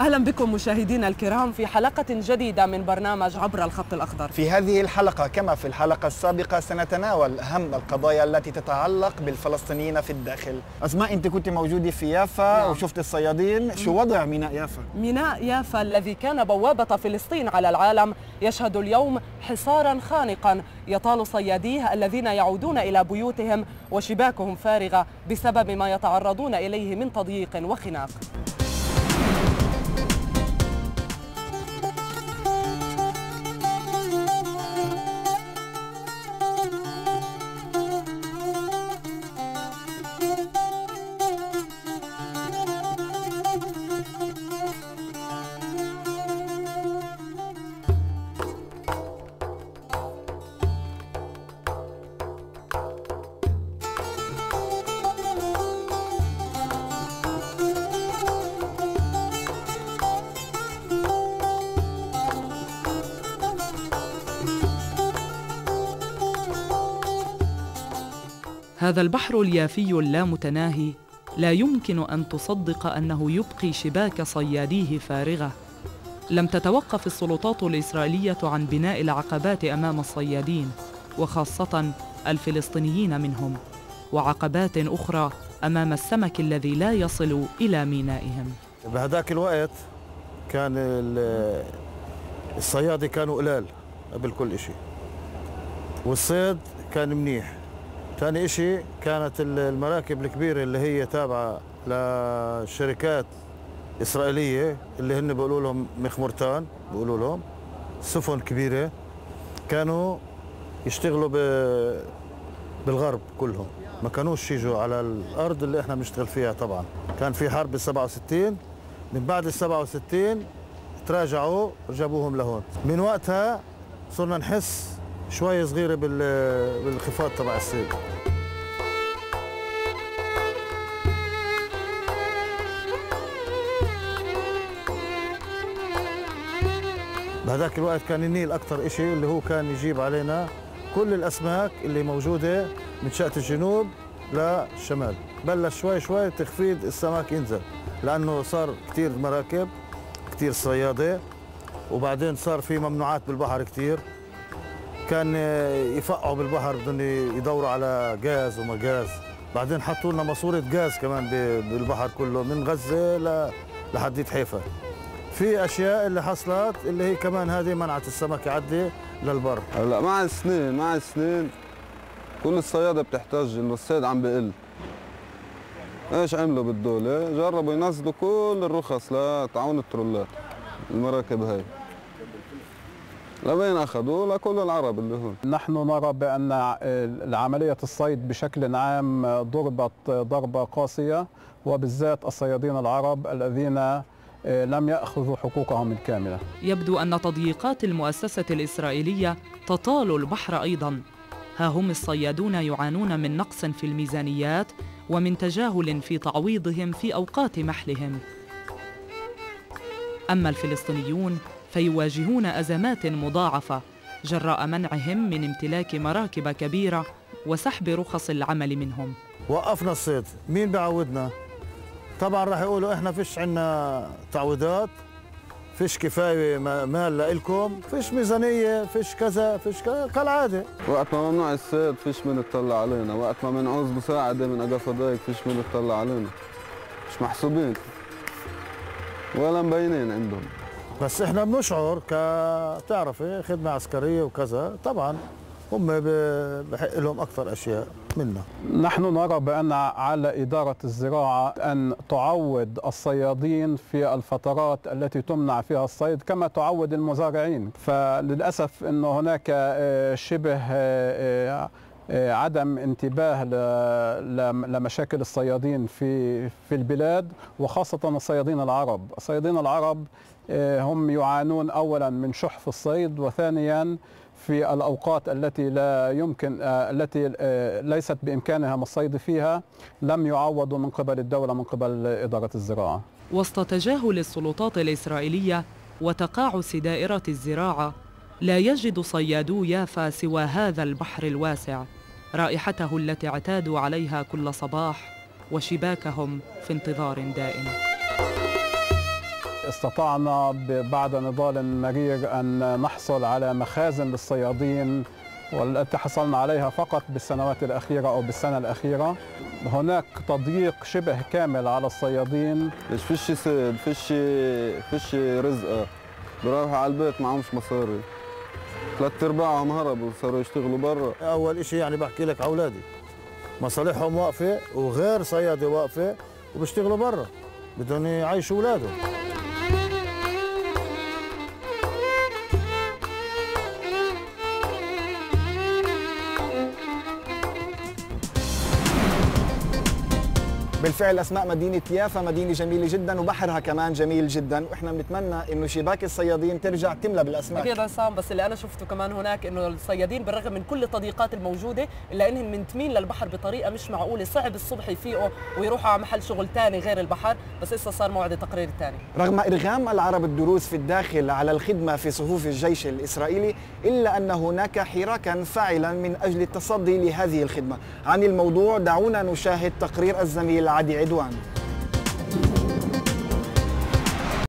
أهلا بكم مشاهدينا الكرام في حلقة جديدة من برنامج عبر الخط الأخضر. في هذه الحلقة كما في الحلقة السابقة سنتناول أهم القضايا التي تتعلق بالفلسطينيين في الداخل. أسماء، أنت كنت موجودة في يافا وشفت الصيادين، شو وضع ميناء يافا؟ ميناء يافا الذي كان بوابة فلسطين على العالم يشهد اليوم حصارا خانقا يطال صياديه الذين يعودون إلى بيوتهم وشباكهم فارغة بسبب ما يتعرضون إليه من تضييق وخناق. هذا البحر اليافي اللامتناهي لا يمكن أن تصدق أنه يبقي شباك صياديه فارغة. لم تتوقف السلطات الإسرائيلية عن بناء العقبات أمام الصيادين، وخاصة الفلسطينيين منهم، وعقبات أخرى أمام السمك الذي لا يصل إلى مينائهم. بهذاك الوقت كان الصيادة كانوا قلال قبل كل شيء، والصيد كان منيح. ثاني إشي كانت المراكب الكبيرة اللي هي تابعة لشركات إسرائيلية اللي هن بيقولوا لهم مخمورتان، بيقولوا لهم سفن كبيرة، كانوا يشتغلوا بالغرب كلهم، ما كانوش يجوا على الأرض اللي احنا بنشتغل فيها. طبعا كان في حرب ال67، من بعد ال67 تراجعوا جابوهم لهون. من وقتها صرنا نحس شوية صغيرة بالانخفاض تبع الصيد. بهذاك الوقت كان النيل أكثر إشي اللي هو كان يجيب علينا كل الأسماك اللي موجودة من شأت الجنوب للشمال. بلش شوي شوي تخفيض السمك ينزل، لأنه صار كتير مراكب، كتير صيادة، وبعدين صار في ممنوعات بالبحر كتير. كان يفقعوا بالبحر، بدهم يدوروا على غاز وما غاز. بعدين حطوا لنا ماسورة غاز كمان بالبحر كله من غزة لحديد حيفا. في اشياء اللي حصلت اللي هي كمان هذه منعت السمك يعدي للبر. هلا مع السنين كل الصيادة بتحتاج انه الصيد عم بقل. ايش عملوا بالدولة؟ جربوا ينزلوا كل الرخص لتعاون الترولات، المراكب هاي لوين أخذوا؟ لكل العرب اللي هون. نحن نرى بأن عملية الصيد بشكل عام ضربت ضربة قاسية، وبالذات الصيادين العرب الذين لم يأخذوا حقوقهم الكاملة. يبدو أن تضييقات المؤسسة الإسرائيلية تطال البحر أيضاً. ها هم الصيادون يعانون من نقص في الميزانيات ومن تجاهل في تعويضهم في أوقات محلهم. أما الفلسطينيون فيواجهون أزمات مضاعفة جراء منعهم من امتلاك مراكب كبيرة وسحب رخص العمل منهم. وقفنا الصيد، مين بيعودنا؟ طبعا راح يقولوا احنا فيش عنا تعويضات، فيش كفاية مال لإلكم، فيش ميزانية، فيش كذا، فيش كذا، كالعادة. وقت ما ممنوع الصيد فيش من يطلع علينا، وقت ما بنعوز مساعدة من أقف ضيق فيش من يطلع علينا. مش محسوبين ولا مبينين عندهم. بس احنا بنشعر كتعرفي خدمة عسكرية وكذا، طبعا هم بحق لهم أكثر أشياء منا. نحن نرى بأن على إدارة الزراعة أن تعود الصيادين في الفترات التي تمنع فيها الصيد كما تعود المزارعين. فللأسف أن هناك شبه عدم انتباه لمشاكل الصيادين في البلاد، وخاصة الصيادين العرب. الصيادين العرب هم يعانون أولا من شح في الصيد، وثانيا في الأوقات التي لا يمكن التي ليست بإمكانهم الصيد فيها لم يعوضوا من قبل الدولة، من قبل إدارة الزراعة. وسط تجاهل السلطات الإسرائيلية وتقاعس دائرة الزراعة، لا يجد صيادو يافا سوى هذا البحر الواسع، رائحته التي اعتادوا عليها كل صباح، وشباكهم في انتظار دائم. استطعنا بعد نضال مرير أن نحصل على مخازن للصيادين، والتي حصلنا عليها فقط بالسنوات الأخيرة أو بالسنة الأخيرة. هناك تضييق شبه كامل على الصيادين. ليش فيش صيد، فيش رزقة، بروحوا على البيت معهمش مصاري، 3/4 هربوا صاروا يشتغلوا برا. اول شيء يعني بحكي لك على اولادي مصالحهم واقفه وغير صيادة واقفه وبيشتغلوا برا، بدهم يعيشوا اولادهم. بالفعل أسماء مدينة يافا مدينة جميلة جدا وبحرها كمان جميل جدا، وإحنا بنتمنى إنه شباك الصيادين ترجع تملى بالأسماك. أكيد عصام، بس اللي أنا شفته كمان هناك إنه الصيادين بالرغم من كل التضييقات الموجودة إلا إنهم منتمين للبحر بطريقة مش معقولة. صعب الصبح يفيقوا ويروحوا على محل شغل ثاني غير البحر، بس إسا صار موعد التقرير الثاني. رغم إرغام العرب الدروز في الداخل على الخدمة في صفوف الجيش الإسرائيلي، إلا أن هناك حراكا فاعلا من أجل التصدي لهذه الخدمة. عن الموضوع دعونا نشاهد تقرير الزميل عدي عدوان.